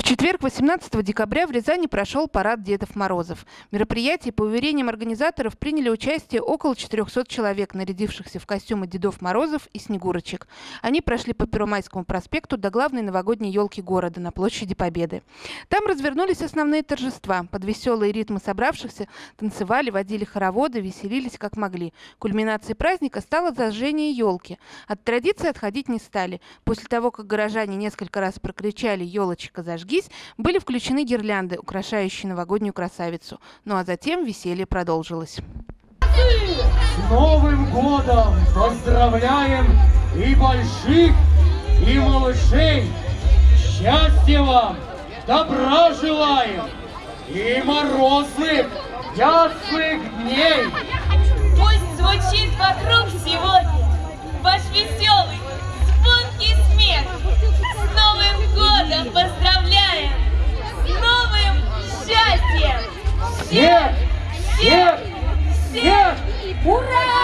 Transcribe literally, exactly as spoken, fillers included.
четверг, восемнадцатого декабря, в Рязани прошел парад Дедов Морозов. В мероприятии, по уверениям организаторов, приняли участие около четырёхсот человек, нарядившихся в костюмы Дедов Морозов и Снегурочек. Они прошли по Первомайскому проспекту до главной новогодней елки города на площади Победы. Там развернулись основные торжества. Под веселые ритмы собравшихся танцевали, водили хороводы, веселились как могли. Кульминацией праздника стало зажжение елки. От традиции отходить не стали. После того, как горожане несколько раз прокричали «елочка, зажгись», были включены гирлянды, украшающие новогоднюю красавицу. Ну а затем веселье продолжилось. С Новым годом поздравляем и больших, и малышей! Счастья вам, добра желаем и морозных, ясных дней! Пусть звучит вокруг сегодня ваш веселый, звонкий смех. С Новым годом поздравляем! С новым счастьем! Всех! Всех! Всех! Ура!